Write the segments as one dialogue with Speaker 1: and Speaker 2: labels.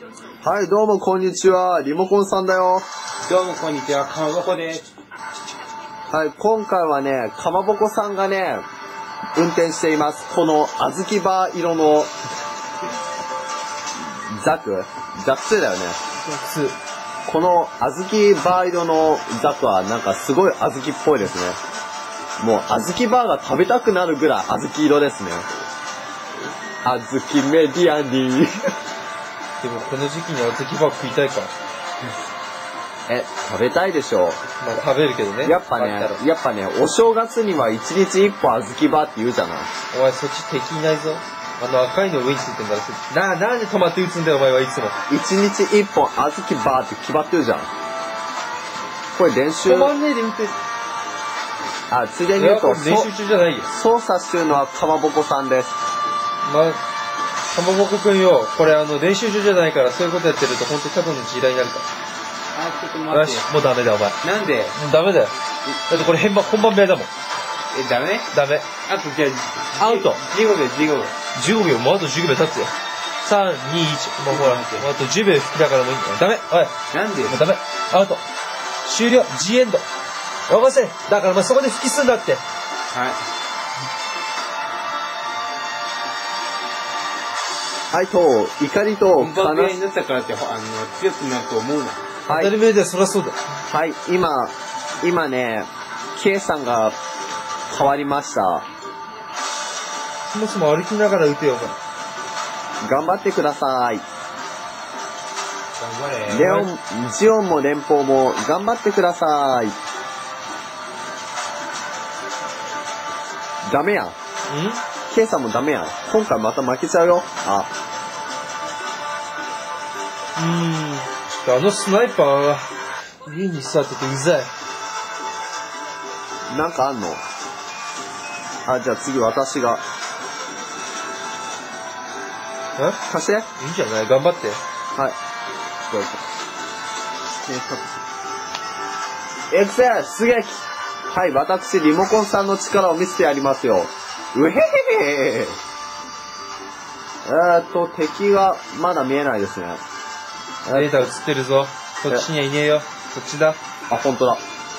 Speaker 1: はい、どうもこんにちは。リモコンさんだよ。
Speaker 2: どうもこんにちは。かまぼこです。
Speaker 1: はい、今回はね、かまぼこさんがね、運転しています。この小豆バー色のザク2だよね。この小豆バー色のザクはなんかすごい小豆っぽいですね。もう小豆バーが食べたくなるぐらい小豆色ですね。小豆メディアに
Speaker 3: でもこの時期に小豆バー食いたいか。
Speaker 1: 食べたいでしょう。
Speaker 3: まあ食べるけどね。
Speaker 1: やっぱね、お正月には1日1本小豆バーって言うじゃない。
Speaker 3: お前そっち敵いないぞ。赤いの上についてんだろ。なんで止まって打つんだよお前はいつも。
Speaker 1: 1日1本小豆バーって決まってるじゃん。これ練習。
Speaker 3: 止まんねえで運転。
Speaker 1: ついでに言うと、
Speaker 3: 練習中じゃないよ。
Speaker 1: 操作してるのはかまぼこさんです。
Speaker 3: かまぼこくんよ、これ練習中じゃないからそういうことやってると本当ただの地雷になるから。
Speaker 2: ちょっと待って。
Speaker 3: よし、もうダメだお前。
Speaker 2: なんで？
Speaker 3: ダメだよ。だってこれ本番部屋だもん。
Speaker 2: ダメ？
Speaker 3: ダメ。
Speaker 2: あとじゃあ、
Speaker 3: アウト。
Speaker 2: 15秒。
Speaker 3: もうあと10秒経つよ。3、2、1。もうほら、あと10秒だからもういいんだよ。ダメ。おい。
Speaker 2: なんで？
Speaker 3: もうダメ。アウト。終了。ジエンド。任せ。だからお前そこで吹きすんだって。
Speaker 2: はい。
Speaker 1: はい、怒りと
Speaker 2: 本番部屋になったからって強くなると思うな。
Speaker 3: 当たり前だよ、そりゃそうだ。
Speaker 1: はい、今ね、K さんが変わりました。
Speaker 3: そもそも歩きながら打てよ、お前。
Speaker 1: 頑張ってください。
Speaker 2: 頑張れ。
Speaker 1: ジオンも連邦も頑張ってください。ダメやん。K さんもダメやん。今回また負けちゃうよ。
Speaker 3: ちょっとスナイパーは家に座っててうざい。
Speaker 1: なんかあんの？じゃあ次私が。貸して。
Speaker 3: いいんじゃない？頑張って。
Speaker 1: はい。エクセ出撃。はい、私リモコンさんの力を見せてやりますよ。うへへへ。敵がまだ見えないですね。
Speaker 3: データ映ってるぞ。そっちにはいねえよ。そっちだ。
Speaker 1: 本当だ。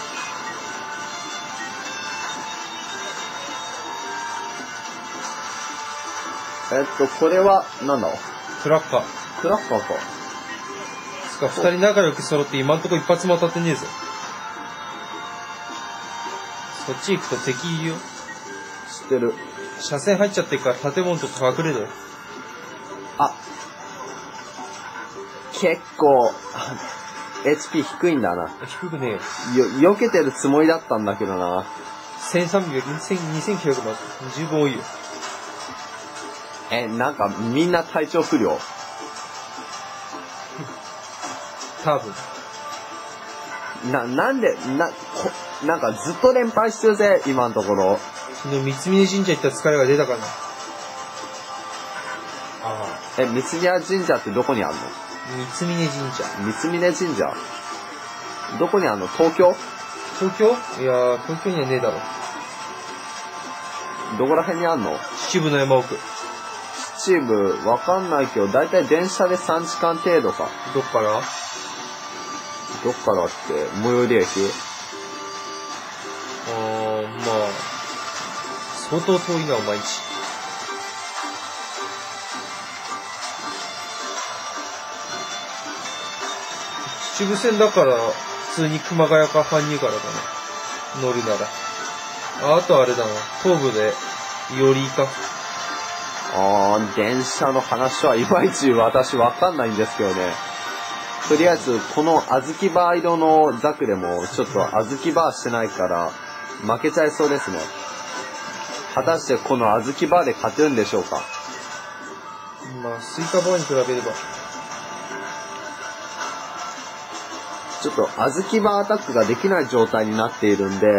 Speaker 1: これは、なんだ？
Speaker 3: クラッカー。
Speaker 1: クラッカーか。
Speaker 3: つか、二人仲良く揃って今んとこ一発も当たってねえぞ。そっち行くと敵いるよ。
Speaker 1: 知ってる。
Speaker 3: 車線入っちゃってるから建物とか隠れるよ。
Speaker 1: 結構、HP 低いんだな。
Speaker 3: 低くね
Speaker 1: えよ。避けてるつもりだったんだけどな。
Speaker 3: 1300、2900も十分多いよ。
Speaker 1: なんかみんな体調不良。
Speaker 3: 多分。
Speaker 1: なんかずっと連敗してるぜ、今のところ。
Speaker 3: 昨日三峯神社行った疲れが出たかな。
Speaker 1: 三峯神社ってどこにあるの？
Speaker 3: 三峯神社。
Speaker 1: 三峯神社？どこにあるの？東京？
Speaker 3: 東京？いや東京にはねえだろ。
Speaker 1: どこら辺にあるの？
Speaker 3: 秩父の山奥。
Speaker 1: 秩父、わかんないけど、だいたい電車で3時間程度か。
Speaker 3: どっからって、
Speaker 1: 最寄り駅？
Speaker 3: 相当遠いな、お前んち。秩父線だから、普通に熊谷か搬入からだね。乗るなら。あとあれだな、東部で、寄りか。
Speaker 1: 電車の話はいまいち私わかんないんですけどね。とりあえず、この小豆バー色のザクでも、ちょっと小豆バーしてないから、負けちゃいそうですね。果たしてこの小豆バーで勝てるんでしょうか？
Speaker 3: スイカバーに比べれば。
Speaker 1: ちょっと小豆バーアタックができない状態になっているんで。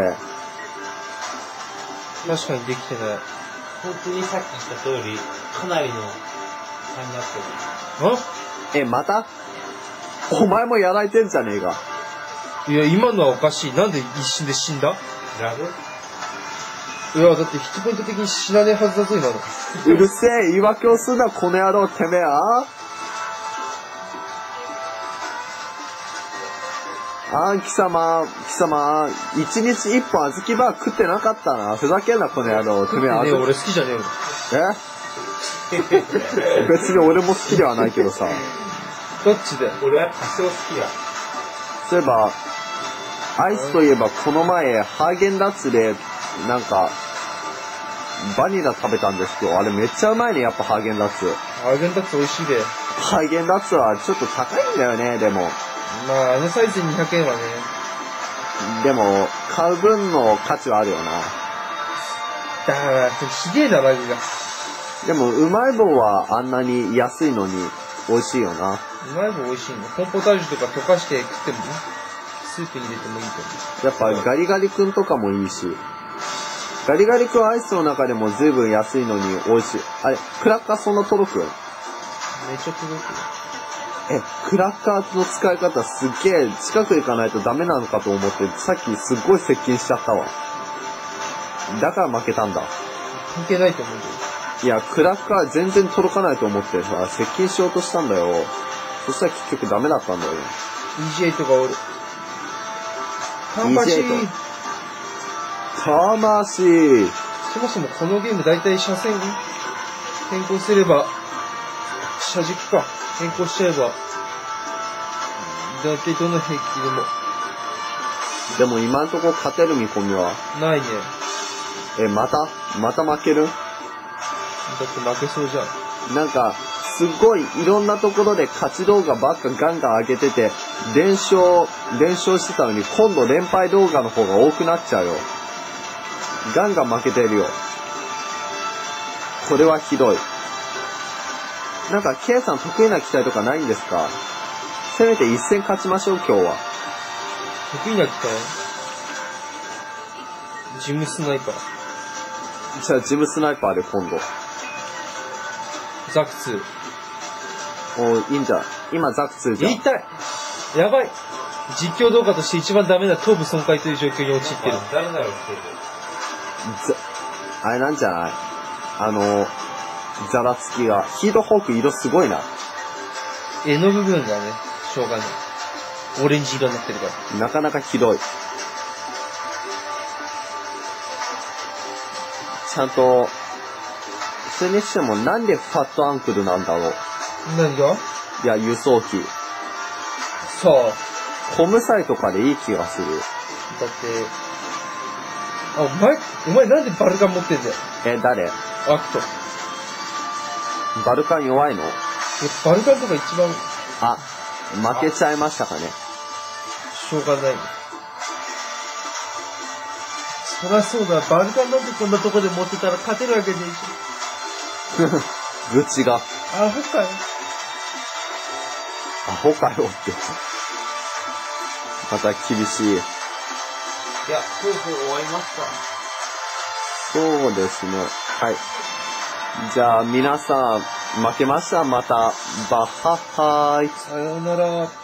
Speaker 3: 確かにできてない。
Speaker 2: 本当にさっき言った通り、かなりの差になってる。
Speaker 1: また？お前もやられてんじゃねえか。
Speaker 3: いや、今のはおかしい。なんで一瞬で死んだ？
Speaker 2: ラブ？
Speaker 3: いや、だってヒットポイント的に死なねえはずだぞ、今の。
Speaker 1: うるせえ、言い訳をすんな、この野郎、てめえ、 貴様、一日一本小豆バー食ってなかったな。ふざけんな、この野郎。てめえ、
Speaker 3: 俺好きじゃねえの。
Speaker 1: 別に俺も好きではないけどさ。
Speaker 3: どっちで？
Speaker 2: 俺は多少好きだ。
Speaker 1: そういえば、アイスといえばこの前、ハーゲンダッツで、なんか、バニラ食べたんですけど、あれめっちゃうまいね、やっぱハーゲンダッツ。
Speaker 3: ハーゲンダッツ美味しいで。
Speaker 1: ハーゲンダッツはちょっと高いんだよね、でも。
Speaker 3: まあ、あのサイズ200円はね。
Speaker 1: でも、買う分の価値はあるよな。
Speaker 3: だから、すげえな、ラグが。
Speaker 1: でも、うまい棒はあんなに安いのに美味しいよな。
Speaker 3: うまい棒美味しいの。コーンポタージュとか溶かして食ってもね、スープに入れてもいいと思う。
Speaker 1: やっぱガリガリ君とかもいいし。ガリガリ君アイスの中でも随分安いのに美味しい。あれ、クラッカーそんな届く？
Speaker 3: めっちゃ届くよ。
Speaker 1: クラッカーの使い方すっげえ近く行かないとダメなのかと思って、さっきすっごい接近しちゃったわ。だから負けたんだ。
Speaker 3: 関係ないと思うけ
Speaker 1: いや、クラッカー全然届かないと思ってさ、接近しようとしたんだよ。そしたら結局ダメだったんだよね。
Speaker 3: EJ とかおる。魂。
Speaker 1: 魂。
Speaker 3: そもそもこのゲーム大体車線変更すれば、車軸か。変更しちゃえば、大体どの兵器でも。
Speaker 1: でも今んとこ勝てる見込みは
Speaker 3: ないね。
Speaker 1: また負ける？
Speaker 3: だって負けそうじゃん。
Speaker 1: なんか、すごいいろんなところで勝ち動画ばっかガンガン上げてて、連勝してたのに今度連敗動画の方が多くなっちゃうよ。ガンガン負けてるよ。これはひどい。なんか、K さん得意な機体とかないんですか？せめて一戦勝ちましょう、今日は。
Speaker 3: 得意な機体？ジムスナイパー。
Speaker 1: じゃあ、ジムスナイパーで今度。
Speaker 3: ザク2。
Speaker 1: いいんじゃん。今、ザク2じゃん。
Speaker 3: 言いたい！やばい！実況動画として一番ダメな頭部損壊という状況に陥ってる。
Speaker 2: 誰だろうってる。
Speaker 1: あれなんじゃない？ざらつきが。ヒートホーク色すごいな。
Speaker 3: 絵の部分がね、しょうがない。オレンジ色になってるから。
Speaker 1: なかなかひどい。ちゃんと、それにしてもなんでファットアンクルなんだろう。
Speaker 3: 何が？
Speaker 1: いや、輸送機。
Speaker 3: さあ。
Speaker 1: コムサイとかでいい気がする。
Speaker 3: だって、お前なんでバルカン持ってんだよ。
Speaker 1: 誰？
Speaker 3: アクト。
Speaker 1: バルカン弱いの？
Speaker 3: バルカンとか一番。
Speaker 1: 負けちゃいましたかね。
Speaker 3: しょうがないね。そりゃそうだ、バルカンなんてこんなとこで持ってたら勝てるわけねえし。
Speaker 1: 愚痴が。
Speaker 3: アホかよ。
Speaker 1: アホかよって。また厳しい。
Speaker 2: いや、そろそろ終わりますか。
Speaker 1: そうですね。はい。じゃあ皆さん、負けました。また、バッハッハーイ。
Speaker 3: さようなら。